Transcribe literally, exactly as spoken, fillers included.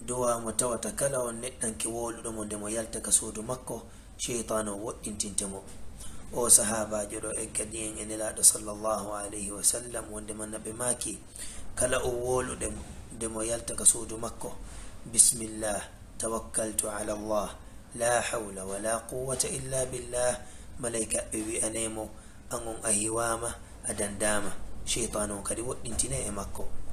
duwa mo tawata kala on neɗɗanke woluɗomo nde mo yaltaka suudu makko sheytan o woɗɗintintemo. o sahabajo ɗo e kadi en e nelaɗo sallllahu alayhi wa sallam wonde manna ɓe maaki kala o woluɗe nde mo yaltaka suudu makko bismillah tawakkaltu ala allah la hawla wala quwwata illa billah, malaika ɓe wi'anemo an on a hiwama a dandama, sheytan o kadi woɗɗintine e makko.